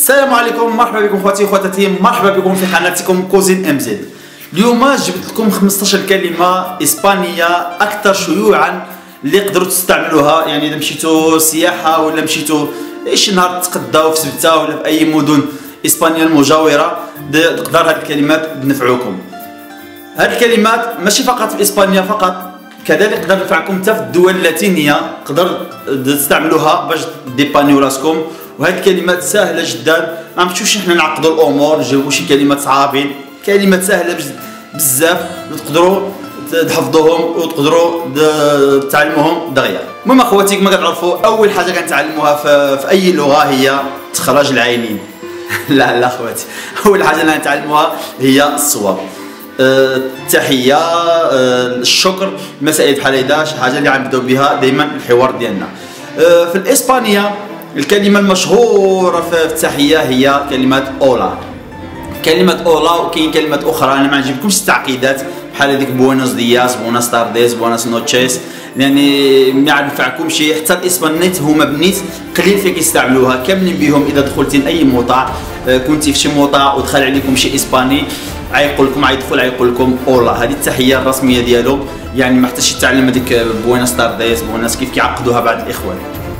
السلام عليكم، مرحبا بكم خواتي وخواتاتي، مرحبا بكم في قناتكم كوزين ام زد. اليوم جبت لكم 15 كلمه اسبانيه اكثر شيوعا اللي قدروا تستعملوها، يعني اذا مشيتوا سياحه ولا مشيتوا ايش نهار تقداو في سبته ولا في اي مدن اسبانيا المجاوره، تقدر هذه الكلمات تنفعوكم. هذه الكلمات ماشي فقط في اسبانيا فقط، كذلك تقدر تنفعكم حتى في الدول اللاتينيه، تقدر تستعملوها باش ديبانيو راسكم. وهذه الكلمات سهله جدا، ما نمشيوش حنا نعقدوا الامور نجيبوا شي كلمات صعابين، كلمات سهله بزاف تقدروا تحفظوهم وتقدروا تعلموهم دغيا. المهم اخواتي كما كتعرفوا اول حاجه كنتعلموها في اي لغه هي استخراج العينين. لا اخواتي، اول حاجه اللي نتعلموها هي الصواب، التحيه، الشكر، المسائل بحال هيدا شي حاجه اللي غنبداو بها دائما الحوار ديالنا. في الاسبانيه الكلمه المشهوره في التحيه هي كلمه اولا. كلمه اولا، وكاين كلمات اخرى انا ما نجيبكمش التعقيدات بحال هذيك بوينوس دياس، بوناس تارديس، بوناس نوتشيس، يعني ما نفعكمش. حتى الاسبانيت هما بنيت قليل فين كيستعملوها، كاملين بهم اذا دخلتي لاي مطاع، كنتي في شي مطاع ودخل عليكم شي اسباني عيقول لكم عيدخل عيقول لكم اولا، هذه التحيه الرسميه ديالهم، يعني ما حتىش يتعلم هذيك بوينوس تارديس، بوناس كيف كيعقدوها بعض الاخوان.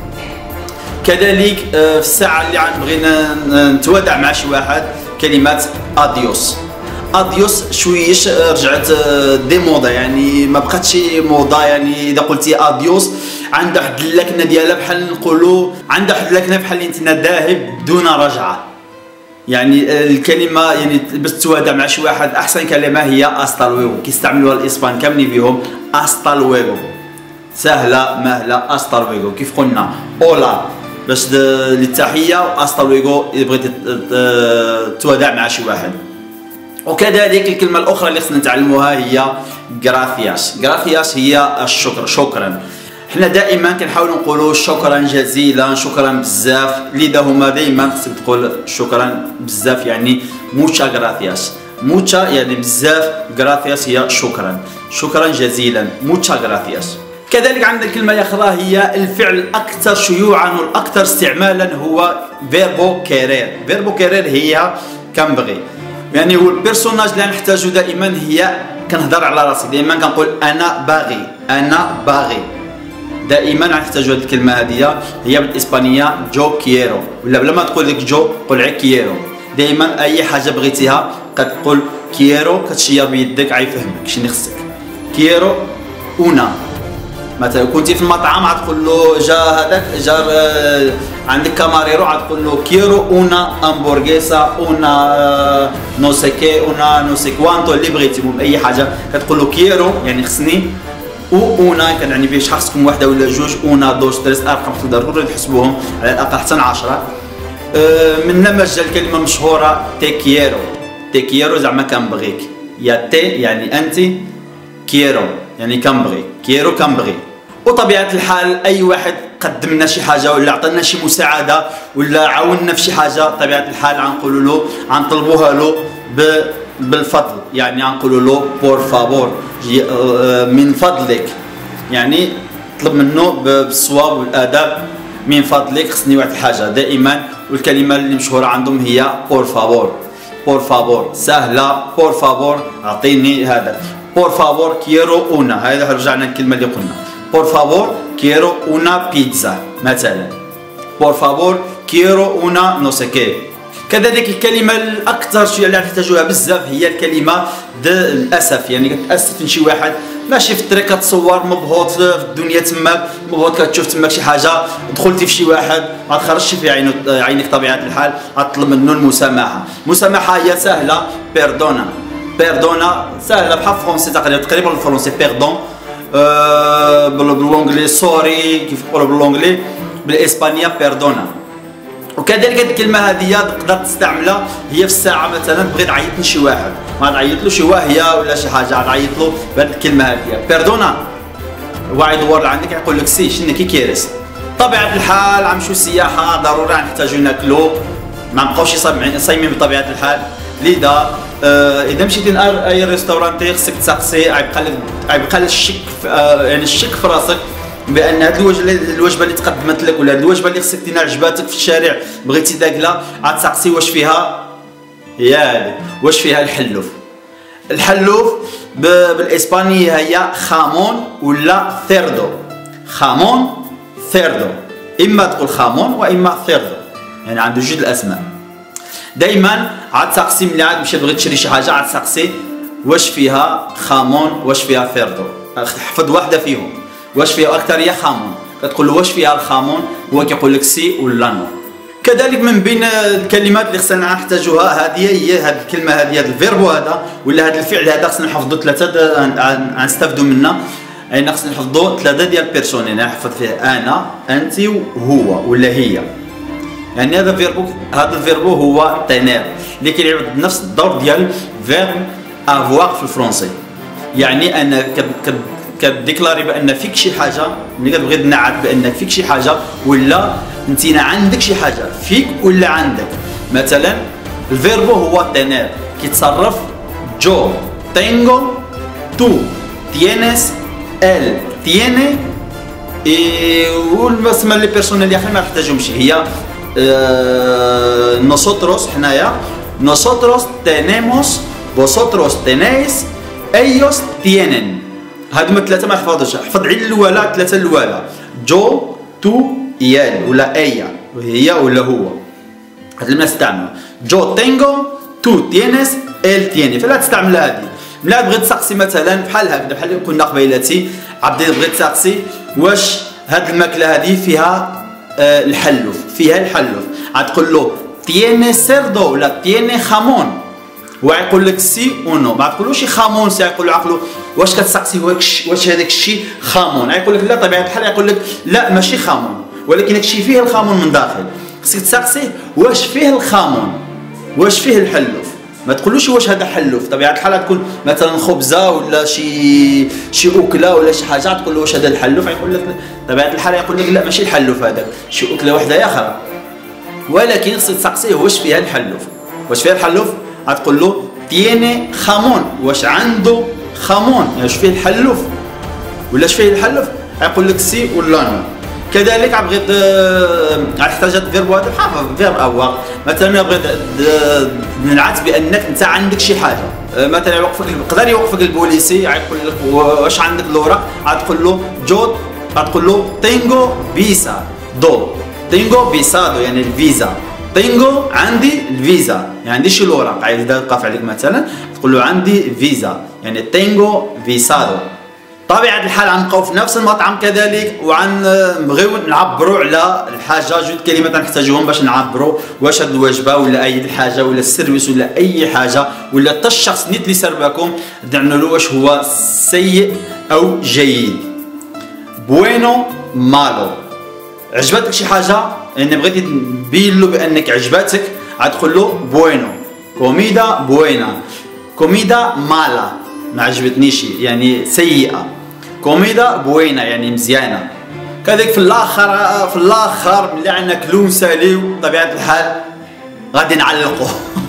كذلك في الساعه اللي غنبغي نتوادع مع شي واحد كلمات اديوس. اديوس شويش رجعت دي موضه، يعني ما بقاتش موضه، يعني اذا قلتي اديوس عندها واحد اللكنه ديالها، بحال نقولوا عندها واحد اللكنه بحال انت ذاهب دون رجعه. يعني الكلمه يعني باش تتوادع مع شي واحد احسن كلمه هي استا لويغو، كيستعملوها الاسبان كاملين بهم استا لويغو، سهله مهله استا لويغو. كيف قلنا اولا باش للتحيه، واستا لويغو اذا بغيتي تتوادع مع شي واحد. وكذلك الكلمه الاخرى اللي خصنا نتعلموها هي غرافياس. غرافياس هي الشكر، شكرا. حنا دائما كنحاولوا نقولوا شكرا جزيلا، شكرا بزاف، لذا هما دائما خصك تقول شكرا بزاف، يعني موتشا غرافياس. موتشا يعني بزاف، غرافياس هي شكرا، شكرا جزيلا، موتشا غرافياس. كذلك عندنا الكلمه الاخرى هي الفعل الاكثر شيوعا والاكثر استعمالا هو فيربو كيرير. فيربو كيرير هي كنبغي، يعني هو البيرسوناج اللي نحتاجو دائما هي كنهضر على راسي، دائما كنقول انا باغي، انا باغي، دائما غنحتاجو هذه الكلمه هذه. هي بالاسبانيه جو كييرو، ولا بلا ما تقول لك جو قول عي كييرو. دائما اي حاجه بغيتيها كتقول كييرو، كتشير بيدك عيفهمك شنو خصك. كييرو اونا، مثلا كنتي في المطعم غتقول له جا هذاك جا عندك كاماريرو غتقول له كيرو اونا امبورغيسا، اونا نوسيكي، اونا نوسي كوانتو اللي بغيتي. اي حاجه كتقول له كيرو يعني خصني، و اونا كنعني به شحال خصكم وحده ولا جوج، اونا دوش تريس، ارقام تقدروا تحسبوهم على الاقل حتى 10. من نمج الكلمه المشهوره تي كيرو. تي كيرو زعما كنبغيك، يا تي يعني انت، كيرو يعني كنبغي، كيرو كنبغي. وطبيعه الحال اي واحد قدم لنا شي حاجه ولا عطانا شي مساعده ولا عاوننا في شي حاجه، طبيعه الحال غنقولوا له غنطلبوها له بالفضل، يعني غنقولوا له بور فابور، من فضلك، يعني طلب منه بالصواب والاداب، من فضلك خصني واحد الحاجه دائما. والكلمه اللي مشهوره عندهم هي بور فابور. بور فابور سهله، بور فابور اعطيني هذا، بور فابور كيرو اونا، هذا رجعنا الكلمه اللي قلنا بور فابور كيرو اونا بيتزا مثلا، بور فابور كيرو اونا نوسيكي. كذلك الكلمه الاكثر شيء اللي نحتاجوها بزاف هي الكلمه الاسف، يعني كتاسف من شي واحد ماشي في الطريق كتصور مبهوط في الدنيا تماك، مبهوط كتشوف تماك شي حاجه، دخلتي في شي واحد ما تخرجش في عينك طبيعه الحال، غتطلب منه المسامحه. المسامحه هي سهله، بيردونا. بيردونا سهله بحال الفرونسي تقريبا الفرونسي بيردون، بالانجلي سوري كيف يقولوا بالانجلي، بالاسبانيه بيردونا. وكذلك هذه الكلمه هذه تقدر تستعملها هي في الساعه، مثلا بغيت تعيط لشي واحد، ما تعيط له شي واهيه ولا شي حاجه، تعيط له بهذه الكلمه هذه بيردونا. هو يدور عندك يقول لك سي شنو كي كيرس. طبيعه الحال غنمشيو سياحه ضروري غنحتاجو ناكلو، ما نبقاوش صايمين بطبيعه الحال، لذا اذا مشيتي لاي ريستورانتي خصك تسقسي، غيبقى لك الشك يعني الشك في راسك بان هذه الوجبه اللي تقدمت لك، ولا هذه الوجبه اللي خصك تينا عجباتك في الشارع بغيتي تاكلها، عاد تسقسي واش فيها، يا واش فيها الحلوف. الحلوف بالاسبانيه هي خامون ولا ثيردو. خامون ثيردو، اما تقول خامون واما ثيردو، يعني عنده جوج الاسماء. دائما عاد تسقسي ملي عاد مشيت بغيت تشري شي حاجه عاد تسقسي واش فيها خامون واش فيها ثيردو، حفظ واحده فيهم. واش فيها اكثر هي خامون، كتقول له واش فيها الخامون، هو كيقول لك سي ولا نو. كذلك من بين الكلمات اللي خصنا نحتاجوها هذه هي هذه الكلمه هذه، هذا الفيربو هذا ولا هذا الفعل هذا خصنا نحفظوا ثلاثه نستافدوا منه. يعني خصنا نحفظوا ثلاثه ديال البيرسونين، نحفظ فيه انا انت وهو ولا هي. يعني هذا الفيربو هو تينير اللي كيلعب نفس الدور ديال فيرب افواغ في الفرنسي. يعني انا كديكلاري بان فيك شي حاجه، ملي كتبغي تنعت بان فيك شي حاجه ولا انت عندك شي حاجه فيك ولا عندك. مثلا الفيربو هو تينير كيتصرف جو تينغو تو تينيس ال تيني والمسمى لي بيرسونيل اللي اخرين ما نحتاجهمش. هي نوسوتروس حنايا نوسوتروس تينيموس vosotros tenéis ellos tienen. هادو الثلاثه ما نحفظوش، احفظ غير الاولى، الثلاثه الاولى جو تو يال ولا ايا هي ولا هو. هاد اللي نستعملوا جو تينغو تو تينيس ال تيني، فلا تستعمل هذه. ملي بغيت تسقسي مثلا بحال هكذا بحال اللي قلنا قبيلاتي عبدي بغيت تسقسي واش هاد الماكله هذه فيها الحلوف، فيها الحلوف، غتقول له تيني سيردو ولا تيني خامون، ويقول لك سي او نو. ما تقولوش خامون سي، يقول له عقلو واش كتسقسي واش هذاك الشيء خامون، يقول لك لا طبيعه الحال، يقول لك لا ماشي خامون ولكن هذاك الشيء فيه الخامون من داخل. خصك تسقسي واش فيه الخامون واش فيه الحلوف، ما تقولوش واش هذا حلوف. طبيعه الحال تكون مثلا خبزه ولا شي اكله ولا شي حاجه، تقول له واش هذا الحلوف، يقول لك طبيعه الحال يقول لك لا ماشي الحلوف هذاك، شي اكله وحده اخرى. ولكن خصك تسقسيه واش فيها الحلوف. واش فيها الحلوف غتقول له تيني خامون، واش عنده خامون، واش فيه الحلوف ولا اش فيه الحلوف، يقول لك سي ولا نو. كذلك بغيت تحتاج هذا الفيرب هذا حافظ فيرب افواغ. مثلا بغيت نعت بانك انت عندك شي حاجه، مثلا يقدر يوقفك البوليسي يقول لك واش عندك الوراق، غتقول له جو، غتقول له تينغو فيزا دو، تينغو فيزادو يعني الفيزا، تينغو عندي الفيزا يعني عندي شي الوراق. اذا وقف عليك مثلا تقول له عندي فيزا يعني تينغو فيزادو. طبيعة الحال غنبقاو في نفس المطعم كذلك وغنبغيو نعبروا على الحاجة، جوج كلمات غنحتاجوهم باش نعبروا واش هاد الوجبة ولا أي حاجة ولا السيرفيس ولا أي حاجة ولا حتى الشخص نيت اللي سربكم دعنا له واش هو سيء أو جيد. بوينو مالو، عجبتك شي حاجة يعني بغيتي تبين له بأنك عجبتك غتقول له بوينو. كوميدا بوينا، كوميدا مالا ما عجبتنيش يعني سيئة. كوميدا بوينة يعني مزيانة. كذلك في الاخر ملي غناكلو نساليو بطبيعة الحال غادي نعلقو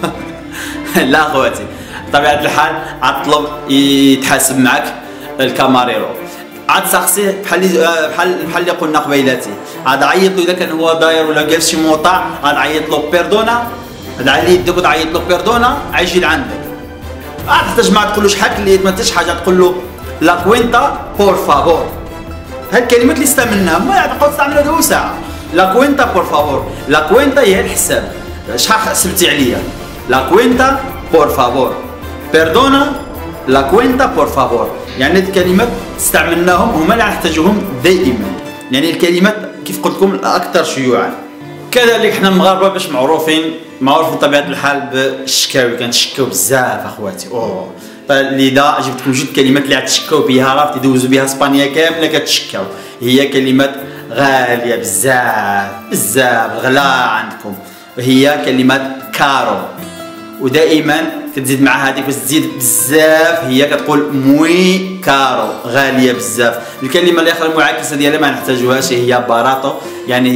لا خواتي، بطبيعة الحال غتطلب يتحاسب معك الكاماريرو، عاد تسقسيه بحال اللي قلنا قبيلاتي، عاد عيط له اذا كان هو داير ولا جالس شي موطع، عاد عيط له بيردونا، عاد عليه يدك وتعيط له بيردونا غيجي لعندك. عاد تجمع تقول له شحال اللي ما تاش حاجه، تقول له لا كوينتا بور فابور. هاد الكلمات اللي استعملناها ما تبقاو تستعملوها دو ساعه. لا كوينتا بور فابور، لا كوينتا هي الحساب، شحال حسبتي عليا، لا كوينتا بور فابور. بيردونا لا كوينتا بور فابور، يعني هاد الكلمات استعملناهم هما اللي نحتاجوهم دائما، يعني الكلمات كيف قلت لكم الاكثر شيوعا. كذلك حنا المغاربه باش معروفين بطبيعه الحال بالشكاوي، كنتشكاو بزاف اخواتي. لذا جبت لكم جوج كلمات اللي غتشكاو بها، راه تيدوزوا بها اسبانيا كامله كتشكاو، هي كلمات غاليه بزاف بزاف الغلاء عندكم، وهي كلمات كارو. ودائما كتزيد مع هذيك باش تزيد بزاف هي كتقول موي كارو غاليه بزاف. الكلمه الاخرى المعاكسه ديالها ما نحتاجوهاش، هي باراتو يعني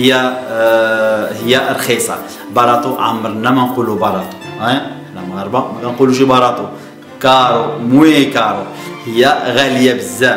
هي رخيصه. باراتو عمرنا ما نقولوا باراتو، حنا المغاربه ما كنقولوش باراتو. كارو موي كارو هي غاليه بزاف.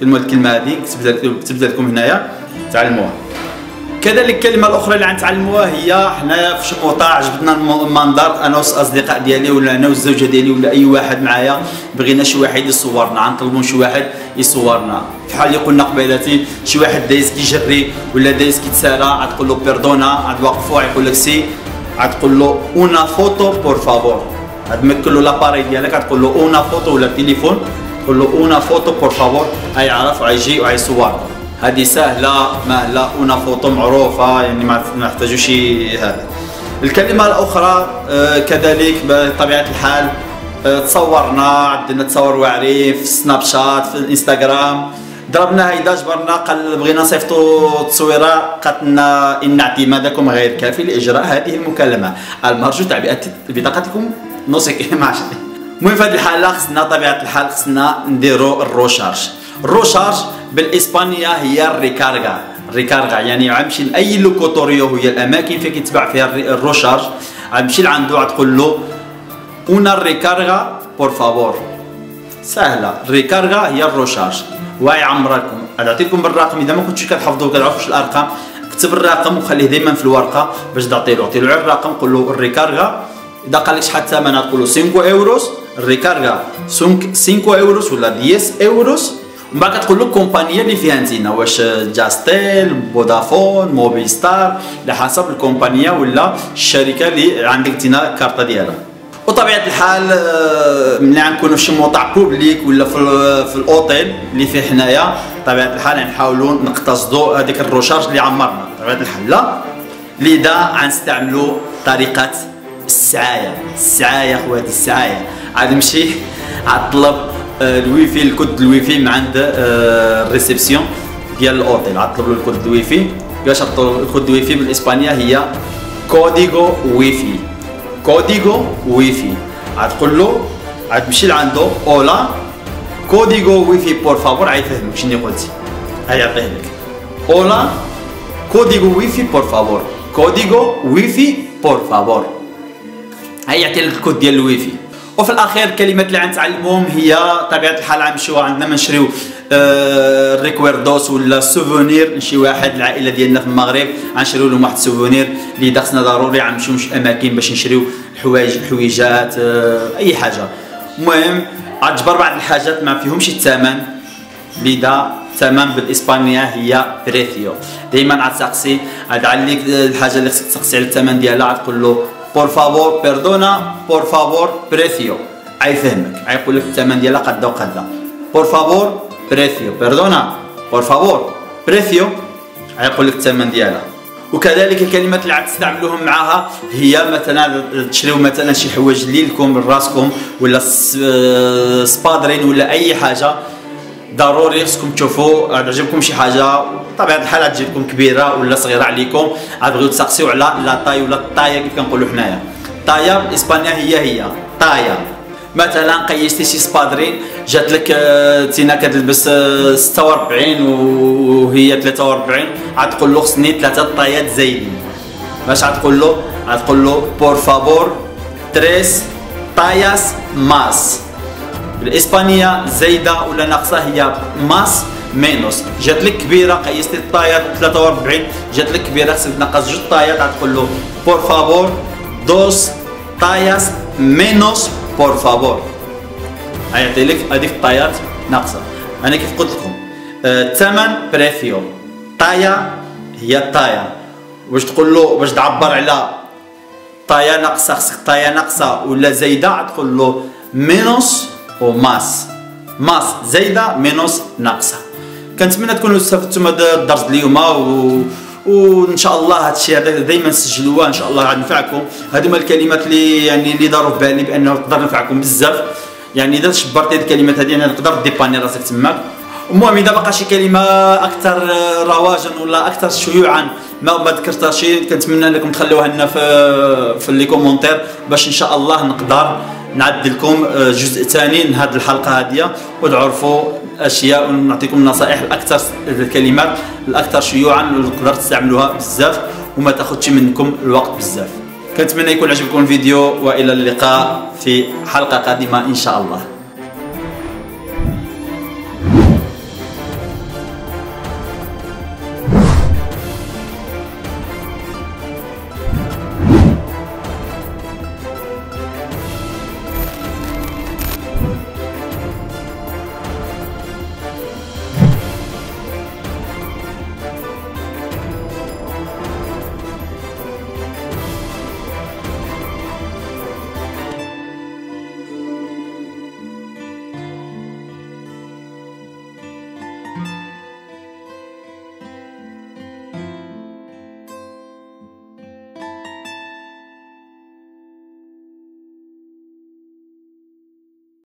الكلمه هذه كتبت لكم هنايا تعلموها. كذلك الكلمه الاخرى اللي غنتعلموها هي حنايا في شموطه عجبتنا المنظر انا والاصدقاء ديالي ولا انا والزوجه ديالي ولا اي واحد معايا بغينا شي واحد يصورنا، غنطلبوا شي واحد يصورنا بحال اللي قلنا قبيلاتي شي واحد دايز كيجري ولا دايز كيتسارى غتقول له بيردونا غتوقفوا غيقول لك سي غتقول له اون فوتو بور فابور غتمكن له لاباري ديالك غتقول له اون فوتو ولا التليفون تقول له اون فوتو بور فابور غيعرف وغيجي وغيصور. هذه سهله مهله اون فوتو معروفه يعني ما نحتاجوش هذا. الكلمه الاخرى كذلك بطبيعه الحال تصورنا عندنا تصور واعرين في سناب شات في الانستغرام ضربنا هيدا جبرنا قال بغينا نصيفطوا تصويره قالت لنا ان اعتمادكم غير كافي لاجراء هذه المكالمه المرجو تعبئه بطاقتكم نوصيك ما عرفتش. المهم في هذه الحاله خصنا طبيعه الحال خصنا نديروا الروشارج بالاسبانيه هي الريكارغا يعني غنمشي لاي لوكوتوريو هي الاماكن فين كيتباع فيها الروشارج غنمشي لعندو غتقول له اون ريكارغا بور فابور. سهله الريكارغا هي الروشارج ويعمر لكم غنعطيكم بالرقم اذا ما كنتوش كتحفظوا كتعرفوش الارقام كتب الرقم وخليه دايما في الورقه باش تعطيلو غير الرقم قول له الريكارغا اذا قال لك شحال الثمن تقول له 5 euros الريكارغا 5 euros ولا 10 euros ومن بعد كتقول له الكومبانيه اللي فيها نتينا واش جاستيل فودافون موبيستار على حسب الكومبانيه ولا الشركه اللي عندك نتينا الكارطه ديالها. وطبيعه الحال ملي غنكونوا في شي موطع بوبليك ولا في الاوتيل اللي فيه حنايا طبيعه الحال نحاولوا نقتصدوا هذيك الروشارج اللي عمرنا طبيعه الحال لا لذا غنستعملوا طريقه السعايه خواتي السعايه غنمشي غنطلب الويفي الكود الويفي من عند الريسبسيون ديال الاوتيل غنطلب له الكود الويفي. كيفاش نطلب الكود الويفي بالاسبانيه هي كوديغو ويفي غتقول له غتمشي لعندو اولا كوديغو ويفي بور فابور غيفهمك شنو قلتي غيعطيه لك اولا كوديغو ويفي بور فابور غيعطي لك الكود ديال الويفي. وفي الاخير الكلمات اللي غنتعلموهم هي طبيعه الحال غنمشيو عندنا ما نشريو ريكويردوس ولا سوفونير لشي واحد العائله ديالنا في المغرب غنشريو لهم واحد السوفونير اللي خصنا ضروري غنمشيو لشي اماكن باش نشريو الحويجات اي حاجه. المهم غتجبر بعض الحاجات ما فيهمش الثمن لذا الثمن بالاسبانيه هي بريثيو. دائما غتسقسي غتعليك الحاجه اللي خصك تسقسي على الثمن ديالها غتقول له por favor perdona por favor precio غيفهمك غيقول لك الثمن ديالها قدا وقدا por favor precio perdona por favor precio غيقول لك الثمن ديالها. وكذلك الكلمات اللي غتستعملوهم معها هي مثلا تشريو مثلا شي حوايج ليلكم لراسكم ولا سبادرين ولا اي حاجه ضروري خصكم تشوفوا تعجبكم شي حاجه طبيعه الحال غتجيكم كبيره ولا صغيره عليكم غتبغيو تسقسيو على لا طاي ولا الطايه كيف كنقولوا حنايا. طايه بالاسبانيه هي طايه. مثلا قيستي شي سبادرين جات لك تينا كتلبس 46 وهي 43 غتقول له خصني 3 طايات زايدين باش غتقول له بور فابور 3 طاياس ماس. بالاسبانيه زايده ولا ناقصه هي ماس مينوس. جات لك كبيره قيستي الطايات 43 جات لك كبيره خصك تنقص 2 طايات غتقول له بور فابور 2 طاياس مينوس بور فابور غيعطي لك هذيك الطايات ناقصه. انا كيف قلت لكم الثمن بريفيو طايه هي الطايه واش تقول له باش تعبر على طايه ناقصه خصك طايه ناقصه ولا زايده تقول له مينوس وماس زايده مينوس ناقصه. كنتمنى تكونوا استفدتوا من هذا الدرس اليوم وان شاء الله هذا الشيء هذا دائما سجلوه ان شاء الله غنفعكم. هذو هما الكلمات اللي داروا في بالي بانه تقدر نفعكم بزاف يعني اذا شبرتي هذه الكلمات هذه يعني تقدر ديباني راسك تماك. المهم اذا بقى شي كلمه اكثر رواجا ولا اكثر شيوعا ما ذكرتهاش كنتمنى انكم تخلوها لنا في لي كومونتير باش ان شاء الله نقدر نعدل لكم جزء ثاني من هذه الحلقه هذه وتعرفوا اشياء ونعطيكم نصائح الاكثر الكلمات الاكثر شيوعا اللي تقدر تستعملوها بزاف وما تاخذش منكم الوقت بزاف. كنتمنى يكون عجبكم الفيديو والى اللقاء في حلقه قادمه ان شاء الله.